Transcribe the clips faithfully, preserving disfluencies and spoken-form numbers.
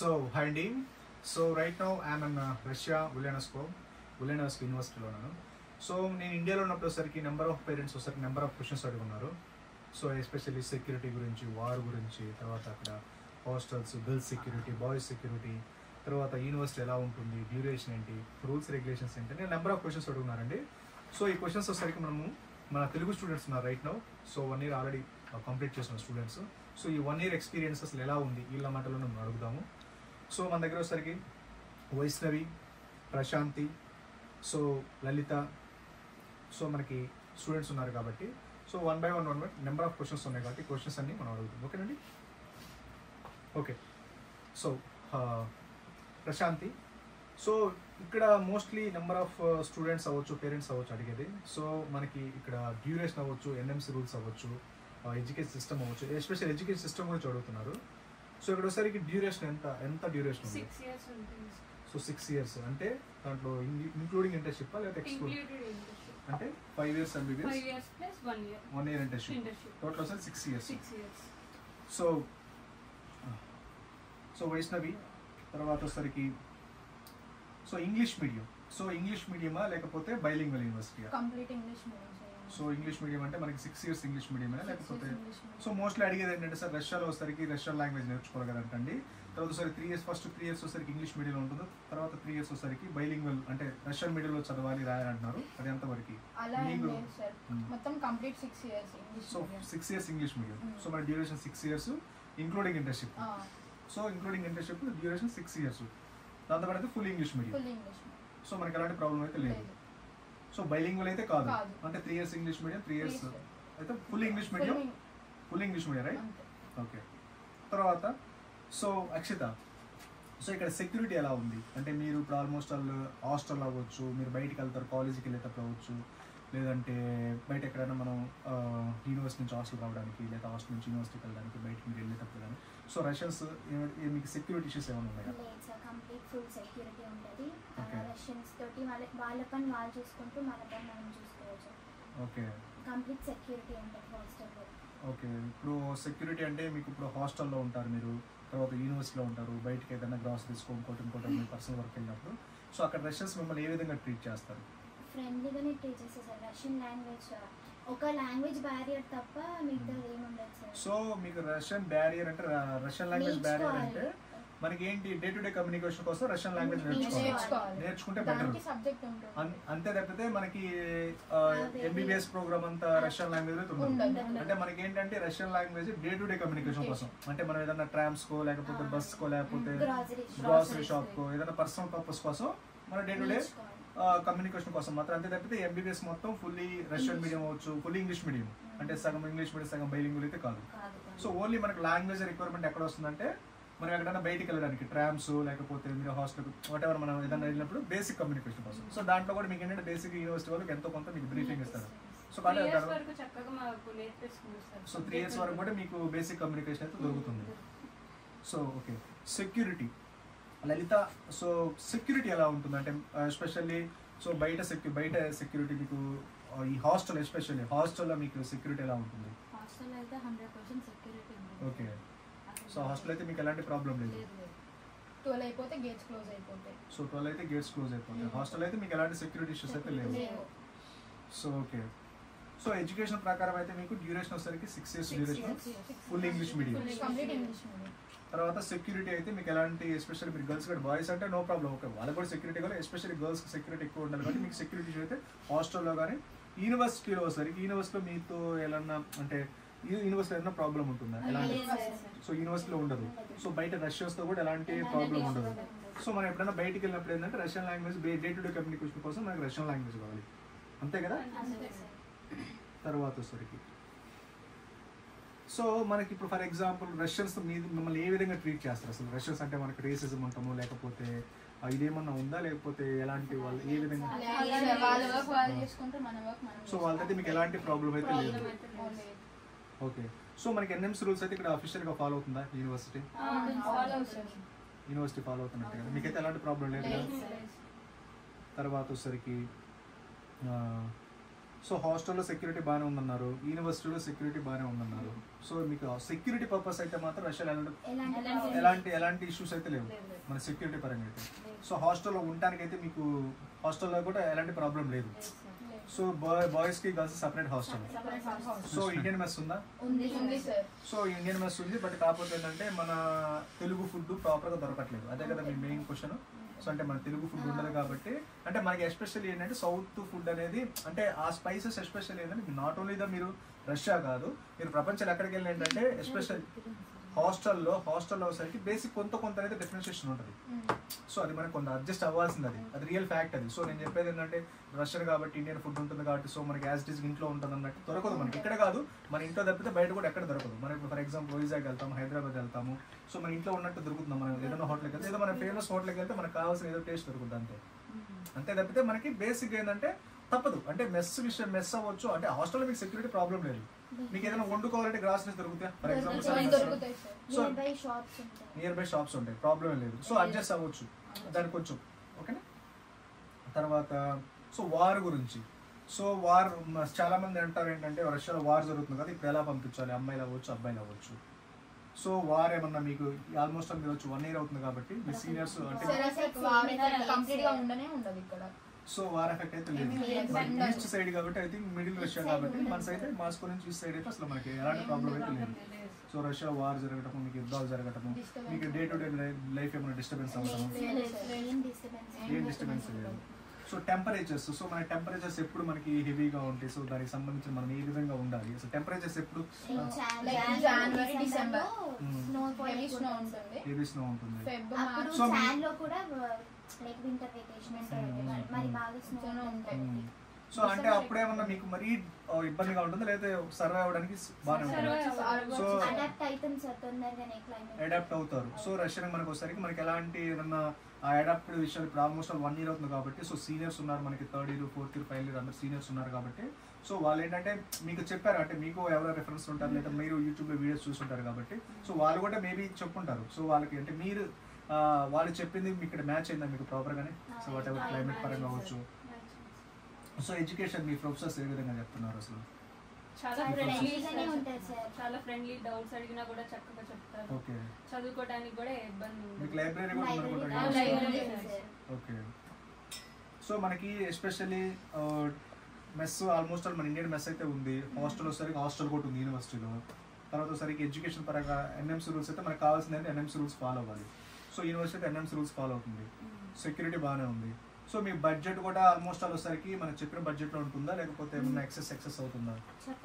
So, hi Andy. So right now I'm in uh, Russia, Ulyanovsk, Ulyanovsk University లో ఉన్నాను. So నేను ఇండియాలో ఉన్నప్పటిసరికి నెంబర్ ఆఫ్ పేరెంట్స్ వచ్చరికి నెంబర్ ఆఫ్ క్వశ్చన్స్ అడుగున్నారు. సో ఎస్పెషల్లీ సెక్యూరిటీ గురించి, వార్ గురించి, తర్వాత అక్కడ hostels, girls security, boys security, తర్వాత యూనివర్సిటీ ఎలా ఉంటుంది, డ్యూరేషన్ ఏంటి, రూల్స్ రెగ్యులేషన్స్ ఏంటి, నేను నెంబర్ ఆఫ్ క్వశ్చన్స్ అడుగున్నారండి. సో ఈ క్వశ్చన్స్ వచ్చరికి మనము మన తెలుగు స్టూడెంట్స్ ఉన్నారు right now. So one year already complete చేసిన స్టూడెంట్స్. సో ఈ వన్ ఇయర్ ఎక్స్పీరియన్స్ అసలు ఎలా ఉంది వీళ్ళ మాటలో మనం అడుగుదాము. సో మన దగ్గర వచ్చేసరికి వైష్ణవి, ప్రశాంతి, సో లలిత, సో మనకి స్టూడెంట్స్ ఉన్నారు కాబట్టి so one by one one by number of questions ఉన్నాయి కాబట్టి క్వశ్చన్స్ అన్ని మనం అడుగుతాం. ఓకేనండి. ఓకే. సో ప్రశాంతి, సో ఇక్కడ మోస్ట్లీ నెంబర్ ఆఫ్ స్టూడెంట్స్ అవ్వచ్చు, పేరెంట్స్ అవ్వచ్చు అడిగేది. సో మనకి ఇక్కడ డ్యూరేషన్ అవ్వచ్చు, ఎన్ఎంసీ రూల్స్ అవ్వచ్చు, ఎడ్యుకేషన్ సిస్టమ్ అవ్వచ్చు, ఎస్పెషల్ ఎడ్యుకేషన్ సిస్టమ్ గురించి అడుగుతున్నారు. సో ఇక్కడ ఒకసారికి డ్యూరేషన్ ఎంత ఎంత డ్యూరేషన్ ఉంది? సో సిక్స్ ఇయర్స్ అంటే దాంట్లో ఇంక్లూడింగ్ ఇంటర్న్షిప్ లేదా ఎక్స్క్లూడింగ్ అంటే five years MBBS one year internship total వచ్చేసి six years. So so Vaishnavi తర్వాత వచ్చేసరికి so English medium, so English మీడియమా లేకపోతే bilingual university? Complete English medium. So English medium అంటే మనకి సిక్స్ ఇయర్స్ ఇంగ్లీష్ మీడియమే లేకపోతే? సో మోస్ట్లీ అడిగేది ఏంటంటే సార్ రష్యాలో వచ్చేసరికి రష్యన్ లాంగ్వేజ్ నేర్చుకోవాలి కదంటండి. తర్వాత సరే three years first three years వచ్చేసరికి ఇంగ్లీష్ మీడియంలో ఉంటుంది, తర్వాత త్రీ ఇయర్స్ వచ్చేసరికి బైలింగ్వల్ అంటే రష్యన్ మీడియంలో చదవాలి రాయాలంటున్నారు. అది ఎంతవరకు? మొత్తం complete six years English. So six years English medium. So మన duration six years including internship. So including internship duration six years. దాంతో పాటు ఫుల్ ఇంగ్లీష్ మీడియం. సో మనకి ఎలాంటి ప్రాబ్లం అయితే లేదు. సో బైలింగ్వల్ అయితే కాదు అంటే three years English medium, three years అయితే full English medium, full English medium right. Okay. తర్వాత సో అక్షిత, సో ఇక్కడ సెక్యూరిటీ ఎలా ఉంది అంటే మీరు ఇప్పుడు ఆల్మోస్ట్ వాళ్ళు హాస్టల్ అవ్వచ్చు, మీరు బయటికి వెళ్తారు కాలేజీకి వెళ్ళేటప్పుడు అవ్వచ్చు, లేదంటే బయట ఎక్కడైనా మనం యూనివర్సిటీ నుంచి హాస్టల్ రావడానికి లేదా హాస్టల్ నుంచి యూనివర్సిటీకి వెళ్ళడానికి బయటకి మీరు వెళ్ళేటప్పుడు కానీ సో రష్యన్స్ మీకు సెక్యూరిటీ ఇష్యూస్ ఏమైనా ఉన్నాయా? కంప్లీట్ ఫుల్ సెక్యూరిటీ ఉంటుంది. రష్యన్స్ తోటి వాళ్ళ వాళ్ళ పని వాళ్ళు చూసుకుంటూ మన పని మనం చూసుకోవచ్చు. ఓకే. కంప్లీట్ సెక్యూరిటీ ఉంటుంది హాస్టల్లో. ఓకే. ఇప్పుడు సెక్యూరిటీ అంటే మీకు ఇప్పుడు హాస్టల్లో ఉంటారు మీరు, తర్వాత యూనివర్సిటీలో ఉంటారు, బయటకి ఏదైనా గ్రాసరీస్ ఇంకోటి ఇంకోటి మీ పర్సనల్ వర్క్ వెళ్ళినప్పుడు సో అక్కడ రష్యన్స్ మిమ్మల్ని ఏ విధంగా ట్రీట్ చేస్తారు? ఫ్రెండ్లీగానే ట్రీట్ చేస్తారు సార్. రష్యన్ లాంగ్వేజ్ ఒక లాంగ్వేజ్ బ్యారియర్ తప్ప మిగతా ఏముండదు సార్. సో మీకు రష్యన్ బ్యారియర్ అంటే రష్యన్ లాంగ్వేజ్ బ్యారియర్ అంటే మనకి ఏంటి డే టు డే కమ్యూనికేషన్ కోసం రష్యన్ లాంగ్వేజ్ నేర్చుకోవాలి, నేర్చుకుంటే బెటర్. అంతే తప్పితే మనకి ఎంబీబీఎస్ ప్రోగ్రామ్ అంతా రష్యన్ లాంగ్వేజ్ అయితే ఉండదు. అంటే మనకి ఏంటంటే Russian language day to day communication కోసం అంటే మనం ఏదైనా ట్రామ్స్ కో లేకపోతే బస్ కో లేకపోతే గ్రాసరీ షాప్ కో ఏదైనా పర్సనల్ పర్పస్ కోసం మన డే టు డే కమ్యూనికేషన్ కోసం మాత్రం. అంతే తప్పితే ఎంబీబీఎస్ మొత్తం ఫుల్లీ రష్యన్ మీడియం అవ్వచ్చు, ఫుల్లీ ఇంగ్లీష్ మీడియం అంటే సగం ఇంగ్లీష్ మీడియం సగం బైలింగ్వల్ అయితే కాదు. సో ఓన్లీ మనకి లాంగ్వేజ్ రిక్వైర్మెంట్ ఎక్కడ వస్తుందంటే మనం ఎక్కడైనా బయటికి వెళ్ళడానికి ట్రామ్స్ లేకపోతే మీరు హాస్టల్ వాట్ ఎవర్ మనం ఏదైనా వెళ్ళినప్పుడు బేసిక్ కమ్యూనికేషన్ కోసం. సో దాంట్లో కూడా మీకు ఏంటంటే బేసిక్ యూనివర్సిటీ వాళ్ళకి ఎంతో కొంత మీకు బ్రీఫింగ్ ఇస్తారు. సో సో త్రీ ఇయర్స్ వరకు కూడా మీకు బేసిక్ కమ్యూనికేషన్ అయితే దొరుకుతుంది. So okay. Security Lalitha, so security ఎలా ఉంటుంది అంటే ఎస్పెషల్లీ సో బయట సెక్యూ బయట సెక్యూరిటీ మీకు ఈ హాస్టల్ ఎస్పెషల్లీ హాస్టల్లో మీకు సెక్యూరిటీ ఎలా ఉంటుంది? ఓకే. సో హాస్టల్ అయితే మీకు ఎలాంటి ప్రాబ్లం లేదు. ట్వెల్వ్ అయిపోతే గేట్స్ క్లోజ్ అయిపోతాయి. సో ట్వెల్వ్ అయితే గేట్స్ క్లోజ్ అయిపోతాయి. హాస్టల్ అయితే మీకు ఎలాంటి సెక్యూరిటీ ఇష్యూస్ అయితే లేవు. So okay. సో ఎడ్యుకేషన్ ప్రకారం అయితే మీకు డ్యూరేషన్ వచ్చేసరికి six years duration, full English medium. తర్వాత సెక్యూరిటీ అయితే మీకు ఎలాంటి ఎస్పెషల్లీ మీరు గర్ల్స్ కూడా బాయ్స్ అంటే నో ప్రాబ్లం. ఓకే వాళ్ళకి కూడా సెక్యూరిటీ కూడా ఎస్పెషల్లీ గర్ల్స్కి సెక్యూరిటీ ఎక్కువ ఉండాలి కాబట్టి మీకు సెక్యూరిటీ ఇష్యూ అయితే హాస్టల్లో కానీ యూనివర్సిటీలో వచ్చేసరికి యూనివర్సిటీలో మీతో ఎలా అంటే యూనివర్సిటీ ఏదైనా ప్రాబ్లం ఉంటుందా? ఎలాంటి? సో యూనివర్సిటీలో ఉండదు. సో బయట రష్యన్స్తో కూడా ఎలాంటి ప్రాబ్లం ఉండదు. సో మనం ఎప్పుడైనా బయటికి వెళ్ళినప్పుడు ఏంటంటే Russian language day to day communication కోసం మనకి రష్యన్ లాంగ్వేజ్ కావాలి, అంతే కదా? తర్వాత వచ్చేసరికి సో మనకి ఇప్పుడు ఫర్ ఎగ్జాంపుల్ రష్యన్స్ మీద మిమ్మల్ని ఏ విధంగా ట్రీట్ చేస్తారు? అసలు రష్యన్స్ అంటే మనకి రేసిజం ఉంటాము లేకపోతే ఇదేమన్నా ఉందా లేకపోతే ఎలాంటి వాళ్ళు ఏ విధంగా? సో వాళ్ళకైతే మీకు ఎలాంటి ప్రాబ్లం అయితే లేదు. ఓకే. సో మనకి ఎన్ఎంసీ రూల్స్ అయితే ఇక్కడ అఫీషియల్గా ఫాలో అవుతుందా యూనివర్సిటీ? యూనివర్సిటీ ఫాలో అవుతున్నట్టు కదా, మీకైతే ఎలాంటి ప్రాబ్లం లేదు కదా. తర్వాత వచ్చేసరికి సో హాస్టల్లో సెక్యూరిటీ బాగానే ఉందన్నారు, యూనివర్సిటీలో సెక్యూరిటీ బాగానే ఉందన్నారు. సో మీకు సెక్యూరిటీ పర్పస్ అయితే మాత్రం రష్యాలో ఎలాంటి ఎలాంటి ఎలాంటి ఇష్యూస్ అయితే లేవు మన సెక్యూరిటీ పరంగా అయితే. సో హాస్టల్లో ఉండడానికి అయితే మీకు హాస్టల్లో కూడా ఎలాంటి ప్రాబ్లం లేదు. సో బాయ్ బాయ్స్కి girls separate hostel. So Indian mess ఉందా? సో ఇండియన్ మెస్ ఉంది, బట్ కాకపోతే ఏంటంటే మన తెలుగు ఫుడ్ ప్రాపర్గా దొరకట్లేదు. అదే కదా మీ మెయిన్ క్వశ్చన్. సో అంటే మన తెలుగు ఫుడ్ ఉండదు కాబట్టి, అంటే మనకి ఎస్పెషల్లీ ఏంటంటే సౌత్ ఫుడ్ అనేది అంటే ఆ స్పైసెస్ ఎస్పెషల్లీ ఏంటంటే నాట్ ఓన్లీ ద మీరు రష్యా కాదు, మీరు ప్రపంచంలో ఎక్కడికి వెళ్ళి ఏంటంటే ఎస్పెషల్ హాస్టల్లో హాస్టల్లో వచ్చేసరికి బేసిక్ కొంత కొంత అనేది డిఫరెన్షియేషన్ ఉంటుంది. సో అది మనకు కొంత అడ్జస్ట్ అవ్వాల్సింది, అది అది రియల్ ఫ్యాక్ట్ అది. సో నేను చెప్పేది ఏంటంటే రష్యన్ కాబట్టి ఇండియన్ ఫుడ్ ఉంటుంది కాబట్టి సో మనకి యాజ్ ఇట్ ఈస్ ఇంట్లో ఉంటుంది అన్నట్టు దొరకదు మనకి. ఇక్కడ కాదు, మన ఇంట్లో తప్పితే బయట కూడా ఎక్కడ దొరకదు. మనం ఇప్పుడు ఫర్ ఎగ్జాంపుల్ వైజాగ్ వెళ్తాము, హైదరాబాద్ వెళ్తాము, సో మన ఇంట్లో ఉన్నట్టు దొరుకుతుంది. మనం ఏదైనా హోటల్కి వెళ్తే ఏదో మన ఫేమస్ హోటల్కి వెళ్తే మనకు కావాల్సిన ఏదో టేస్ట్ దొరుకుతుంది అంతే. అంతే తప్పితే మనకి బేసిక్ ఏంటంటే తప్పదు. అంటే మెస్ విషయం మెస్ అవ్వచ్చు, అంటే హాస్టల్లో మీకు సెక్యూరిటీ ప్రాబ్లం లేదు. మీకు ఏదైనా వండుకోవాలంటే గ్రాసరీస్ దొరుకుతాయి for example, so nearby shops ఉంటాయి, ప్రాబ్లం లేదు. సో అడ్జస్ట్ అవ్వచ్చు దానికి కొంచెం ఓకేనా. తర్వాత సో వార్ గురించి, సో వార్ చాలా మంది అంటారు ఏంటంటే రష్యాలో వార్ జరుగుతుంది కదా, ఇప్పుడు ఎలా పంపించాలి, అమ్మాయిలు అవ్వచ్చు అబ్బాయిలు అవ్వచ్చు. సో వార్ ఏమన్నా మీకు ఆల్మోస్ట్ మీరు వచ్చి వన్ ఇయర్ అవుతుంది కాబట్టి మీ సీనియర్స్ అంటే సో వార్ ఎఫెక్ట్ అయితే లేదు. ఈస్ట్ సైడ్ కాబట్టి ఐ థింక్ మిడిల్ రష్యా కాబట్టి మన సైడ్ మాస్కో నుంచి ఈస్ట్ సైడ్ అయితే అసలు మనకి ఎలాంటి ప్రాబ్లం అయితే లేదు. సో రష్యా వార్ జరగటము, మీకు యుద్ధాలు జరగటము, మీకు డే టు డే లైఫ్ ఏమైనా డిస్టర్బెన్స్ అవ్వటము, ఏం డిస్టర్బెన్స్ లేదు. సో టెంపరేచర్స్, సో మన టెంపరేచర్స్ ఎప్పుడు మనకి హెవీగా ఉంటాయి. సో దానికి సంబంధించి మనం ఏ విధంగా ఉండాలి, సో టెంపరేచర్స్ ఎప్పుడు హెవీ స్నో ఉంటుంది. సో సో అంటే అప్పుడేమన్నా మీకు మరీ ఇబ్బందిగా ఉంటుంది లేదా సర్వే అవ్వడానికి బాగానే ఉంటుంది. సో అడాప్ట్ అవుతారు. సో రష్యన్ మనకు వచ్చేసరికి మనకి ఎలాంటి ఏదన్నా ఆ అడాప్టెడ్ విషయాలు ఇప్పుడు ఆల్మోస్ట్ వన్ ఇయర్ అవుతుంది కాబట్టి సో సీనియర్స్ ఉన్నారు మనకి, third year fourth year final year అందరు సీనియర్స్ ఉన్నారు కాబట్టి సో వాళ్ళు ఏంటంటే మీకు చెప్పారు అంటే మీకు ఎవరో రెఫరెన్స్ ఉంటారు లేదా మీరు యూట్యూబ్లో వీడియోస్ చూస్తుంటారు కాబట్టి సో వాళ్ళు కూడా మేబీ చెప్పుంటారు. సో వాళ్ళకి అంటే మీరు వాళ్ళు చెప్పింది మీకు ఇక్కడ మ్యాచ్ అయిందా మీకు ప్రాపర్గానే. సో వాట్ ఎవర్ క్లైమేట్ పరంగా అవ్వచ్చు. సో ఎడ్యుకేషన్ మీ ప్రొఫెసర్స్ ఏ విధంగా చెప్తున్నారు అసలు? చాలా ఫ్రెండ్లీగానే ఉంటారు సార్, చాలా ఫ్రెండ్లీ, డౌట్స్ అడిగినా కూడా చక్కగా చెప్తారు. ఓకే, చదువుకోవడానికి కూడా ఇబ్బంది ఉండదు. మీకు లైబ్రరీ కూడా ఉందనుకుంటా. ఓకే, సో మనకి ఎస్పెషల్లీ మెస్ ఆల్మోస్ట్ ఆల్ మన ఇండియన్ మెస్ అయితే ఉంది. హాస్టల్ వచ్చేసరికి హాస్టల్ కూడా ఉంది యూనివర్సిటీలో. తర్వాత వచ్చేసరికి ఎడ్యుకేషన్ పరంగా ఎన్ఎంసీ రూల్స్ అయితే మనకు కావాల్సింది అంటే ఎన్ఎంసీ రూల్స్ ఫాలో అవ్వాలి. So university NMC rules follow అవుతుంది. సెక్యూరిటీ బాగానే ఉంది. సో మీ బడ్జెట్ కూడా ఆల్మోస్ట్ ఆల్ వచ్చేసరికి మనకు చెప్పిన బడ్జెట్లో ఉంటుందా లేకపోతే ఏమన్నా ఎక్సెస్ ఎక్సెస్ అవుతుందా?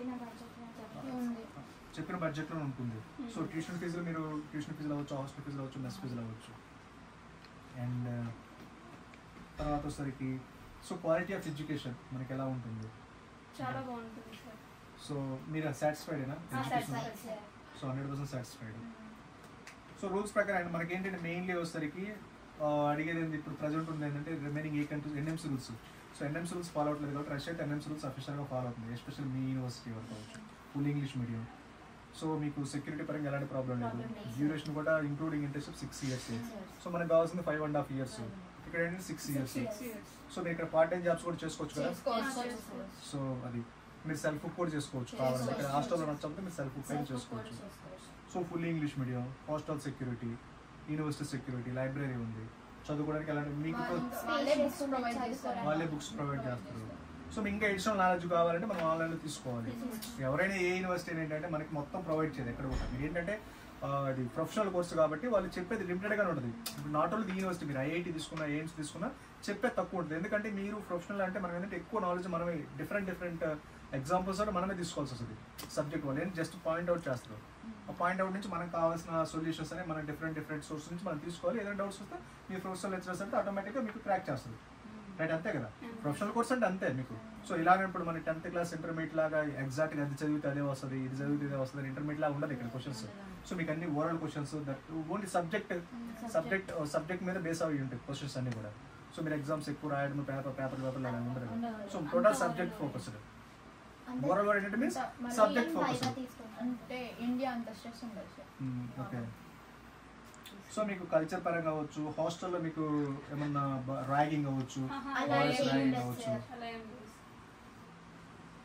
చెప్పిన బడ్జెట్లో ఉంటుంది. సో ట్యూషన్ ఫీజులు మీరు ట్యూషన్ ఫీజులు అవ్వచ్చు, హాస్టల్ ఫీజులు అవ్వచ్చు, మెస్ ఫీజులు అవ్వచ్చు. అండ్ తర్వాత వచ్చేసరికి సో క్వాలిటీ ఆఫ్ ఎడ్యుకేషన్ మనకి ఎలా ఉంటుంది? చాలా బాగుంటుంది సార్. సో మీరు సాటిస్ఫైడేనా education? So hundred percent satisfied. So rules ప్రకారం మనకి ఏంటంటే మెయిన్లీ వచ్చేసరికి అడిగేది ఏంటి ఇప్పుడు ప్రజెంట్ ఉంది ఏంటంటే రిమైనింగ్ ఏ countries NMC rules. So NMC rules follow అవట్లేదు కాబట్టి రష్యా అయితే ఎన్ఎంసీ రూల్స్ అఫీషియల్గా ఫాలో అవుతుంది. ఎస్పెషల్ మీ యూనివర్సిటీ వరకు అవ్వచ్చు, ఫుల్ ఇంగ్లీష్ మీడియం. సో మీకు సెక్యూరిటీ పరంగా ఎలాంటి ప్రాబ్లం లేదు. డ్యూరేషన్ కూడా including internship six years. So మనకు కావాల్సింది ఫైవ్ అండ్ హాఫ్ ఇయర్స్, ఇక్కడ ఏంటంటే సిక్స్ ఇయర్స్. సో మీరు ఇక్కడ పార్ట్ టైం జాబ్స్ కూడా చేసుకోవచ్చు కదా. సో అది మీరు సెల్ఫ్ కుక్ కూడా చేసుకోవచ్చు కావాలంటే. ఇక్కడ హాస్టల్లో నచ్చకపోతే మీరు సెల్ఫ్ కుక్ అయినా చేసుకోవచ్చు. So full English medium, hostel security, university security, library ఉంది, చదువుకోవడానికి ఎలాంటి మీకు వాళ్ళే బుక్స్ ప్రొవైడ్ చేస్తారు. సో మీకు ఇంకా ఎడిషనల్ నాలెడ్జ్ కావాలంటే మనం ఆన్లైన్లో తీసుకోవాలి. ఎవరైనా ఏ యూనివర్సిటీ ఏంటంటే మనకి మొత్తం ప్రొవైడ్ చేయదు ఎక్కడ కూడా. మీరు ఏంటంటే అది ప్రొఫెషనల్ కోర్సు కాబట్టి వాళ్ళు చెప్పేది లిమిటెడ్గానే ఉంటుంది. ఇప్పుడు నాట్ ఓన్లీ యూనివర్సిటీ, మీరు ఐఐటీ తీసుకున్నా ఎయిమ్స్ తీసుకున్నా చెప్పేది తక్కువ ఉంటుంది. ఎందుకంటే మీరు ప్రొఫెషనల్ అంటే మనం ఏంటంటే ఎక్కువ నాలెడ్జ్ మనమే డిఫరెంట్ డిఫరెంట్ ఎగ్జాంపుల్స్ అంటే మనమే తీసుకోవాల్సి వస్తుంది. సబ్జెక్ట్ వాళ్ళు ఏంటి జస్ట్ పాయింట్ అవుట్ చేస్తారు. ఆ పాయింట్ అవుట్ నుంచి మనకు కావాల్సిన సొల్యూషన్స్ అని మనం డిఫరెంట్ డిఫరెంట్ సోర్స్ నుంచి మనం తీసుకోవాలి. ఏదైనా డౌట్స్ వస్తే మీ ప్రొఫెషనల్ లెక్చరర్స్ అంటే ఆటోమేటిక్గా మీకు క్రాక్ చేస్తుంది. రైట్, అంతే కదా. ప్రొఫెషనల్ కోర్స్ అంటే అంతే మీకు. సో ఇలాగ ఇప్పుడు మన టెన్త్ క్లాస్ ఇంటర్మీడియట్ లాగా ఎగ్జాక్ట్గా అది చదివితే అదే వస్తుంది, ఇది చదివితే ఇదే వస్తుంది, ఇంటర్మీడియట్ లాగా ఉండదు ఇక్కడ క్వశ్చన్స్. సో మీకు అన్ని overall questions that only subject subject subject మీద బేస్ అవి ఉంటాయి క్వశ్చన్స్ అన్ని కూడా. సో మీరు ఎగ్జామ్స్ ఎక్కువ రాయడం పేపర్ పేపర్ పేపర్ అలా ఉండదు. So total subject focused. Overall ఏంటంటే మీన్స్ సబ్జెక్ట్ ఫోకస్డ్. అంటే ఇండియా అంత స్ట్రెస్ ఉండదు సార్. ఓకే, సో మీకు కల్చర్ పరంగా అవ్వచ్చు, హాస్టల్లో మీకు ఏమన్నా ర్యాగింగ్ అవ్వచ్చు, బాయ్స్ ర్యాగింగ్ అవ్వచ్చు.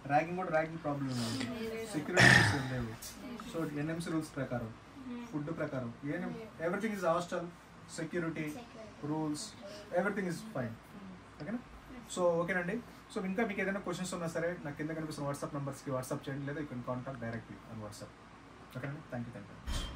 ర్యాగింగ్ కూడా ర్యాగింగ్ ప్రాబ్లం ఉంది, సెక్యూరిటీస్ ఏం లేవు. సో ఎన్ఎంసీ రూల్స్ ప్రకారం, ఫుడ్ ప్రకారం ఏం everything is hostel security rules everything is fine. ఓకేనా? సో ఓకేనండి. సో ఇంకా మీకు ఏదైనా క్వశ్చన్స్ ఉన్నా సరే నాకు కింద కనిపిస్తున్న వాట్సాప్ నెంబర్స్కి వాట్సాప్ చేయండి, లేదా you can contact directly on WhatsApp. ఓకేనండి, థ్యాంక్ యూ థ్యాంక్ యూ.